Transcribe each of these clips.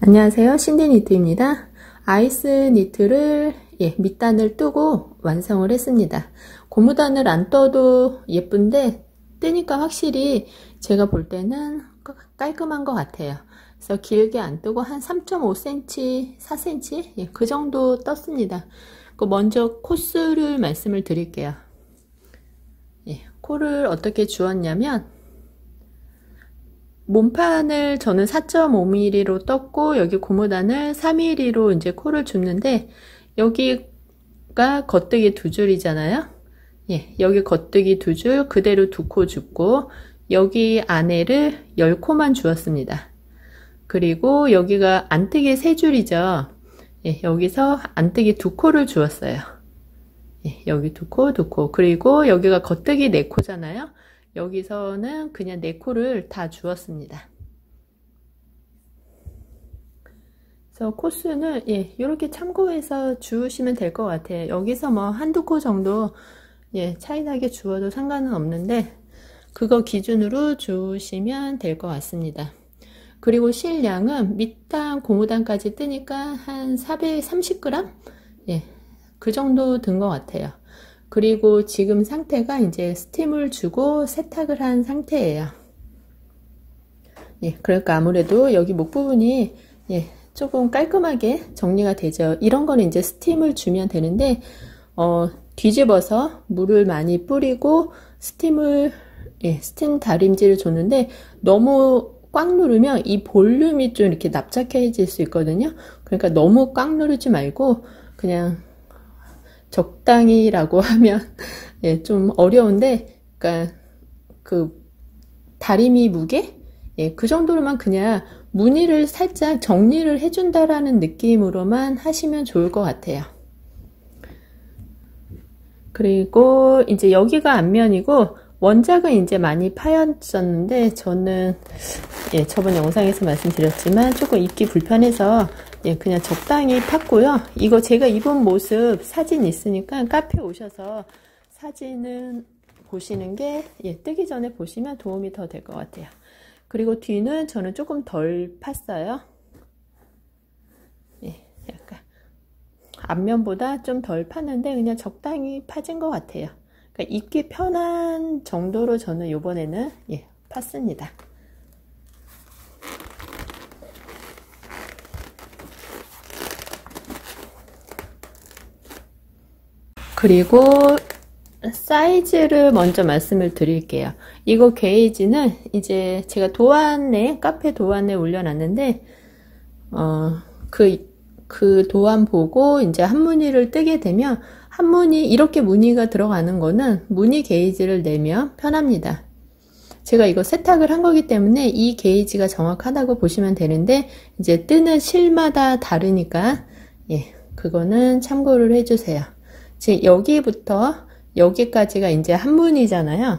안녕하세요. 신디니트입니다. 아이스 니트를 밑단을 뜨고 완성을 했습니다. 고무단을 안 떠도 예쁜데 뜨니까 확실히 제가 볼 때는 깔끔한 것 같아요. 그래서 길게 안 뜨고 한 3.5cm, 4cm 그 정도 떴습니다. 먼저 코스를 말씀을 드릴게요. 코를 어떻게 주었냐면 몸판을 저는 4.5mm로 떴고 여기 고무단을 3mm로 이제 코를 줍는데 여기가 겉뜨기 두 줄이잖아요. 여기 겉뜨기 두 줄 그대로 두 코 줍고 여기 안에를 10코만 주었습니다. 그리고 여기가 안뜨기 세 줄이죠. 여기서 안뜨기 두 코를 주었어요. 여기 두 코, 두 코. 그리고 여기가 겉뜨기 네 코잖아요. 여기서는 그냥 네 코를 다 주었습니다. 그래서 코스는 이렇게 참고해서 주우시면 될 것 같아요. 여기서 뭐 한두 코 정도 차이 나게 주어도 상관은 없는데 그거 기준으로 주우시면 될 것 같습니다. 그리고 실량은 밑단 고무단까지 뜨니까 한 430g? 그 정도 든 것 같아요. 그리고 지금 상태가 이제 스팀을 주고 세탁을 한 상태예요. 그러니까 아무래도 여기 목 부분이 조금 깔끔하게 정리가 되죠. 이런 거는 이제 스팀을 주면 되는데 뒤집어서 물을 많이 뿌리고 스팀 다림질을 줬는데 너무 꽉 누르면 이 볼륨이 좀 이렇게 납작해질 수 있거든요. 그러니까 너무 꽉 누르지 말고 그냥 적당히라고 하면 좀 어려운데, 그러니까 그 다리미 무게 그 정도로만 그냥 무늬를 살짝 정리를 해준다라는 느낌으로만 하시면 좋을 것 같아요. 그리고 이제 여기가 앞면이고 원작은 이제 많이 파였었는데 저는 저번 영상에서 말씀드렸지만 조금 입기 불편해서 그냥 적당히 팠고요. 이거 제가 입은 모습 사진 있으니까 카페 오셔서 사진은 보시는 게 뜨기 전에 보시면 도움이 더 될 것 같아요. 그리고 뒤는 저는 조금 덜 팠어요. 약간 앞면보다 좀 덜 팠는데 그냥 적당히 파진 것 같아요. 그러니까 입기 편한 정도로 저는 이번에는 팠습니다. 그리고 사이즈를 먼저 말씀을 드릴게요. 이거 게이지는 이제 제가 도안에 카페 도안에 올려놨는데 그 도안 보고 이제 한무늬를 뜨게 되면 한무늬 이렇게 무늬가 들어가는 거는 무늬 게이지를 내면 편합니다. 제가 이거 세탁을 한 거기 때문에 이 게이지가 정확하다고 보시면 되는데 이제 뜨는 실마다 다르니까 그거는 참고를 해주세요. 지금 여기부터 여기까지가 이제 한무늬잖아요.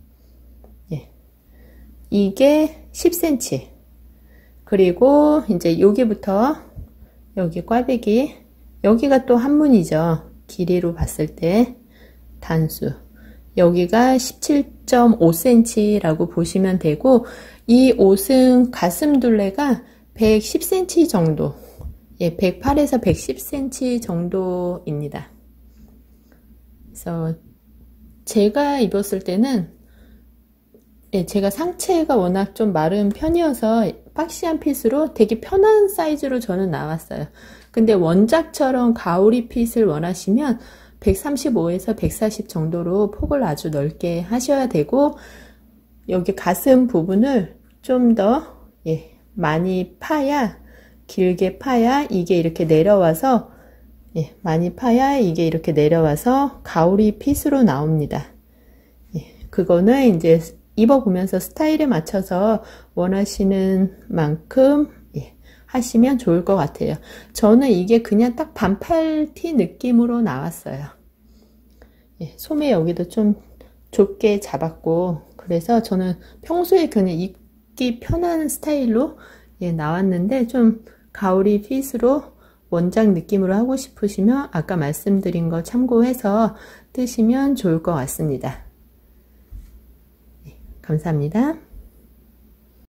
이게 10cm. 그리고 이제 여기부터 여기 꽈배기 여기가 또 한무늬죠. 길이로 봤을 때 단수 여기가 17.5cm라고 보시면 되고 이 옷은 가슴 둘레가 110cm 정도 108에서 110cm 정도입니다. 그래서 제가 입었을 때는 제가 상체가 워낙 좀 마른 편이어서 박시한 핏으로 되게 편한 사이즈로 저는 나왔어요. 근데 원작처럼 가오리 핏을 원하시면 135에서 140 정도로 폭을 아주 넓게 하셔야 되고 여기 가슴 부분을 좀 더 많이 파야 길게 파야 이게 이렇게 내려와서 많이 파야 이게 이렇게 내려와서 가오리 핏으로 나옵니다. 그거는 이제 입어보면서 스타일에 맞춰서 원하시는 만큼 하시면 좋을 것 같아요. 저는 이게 그냥 딱 반팔 티 느낌으로 나왔어요. 소매 여기도 좀 좁게 잡았고 그래서 저는 평소에 그냥 입기 편한 스타일로 나왔는데 좀 가오리 핏으로 원작 느낌으로 하고 싶으시면 아까 말씀드린 거 참고해서 뜨시면 좋을 것 같습니다. 감사합니다.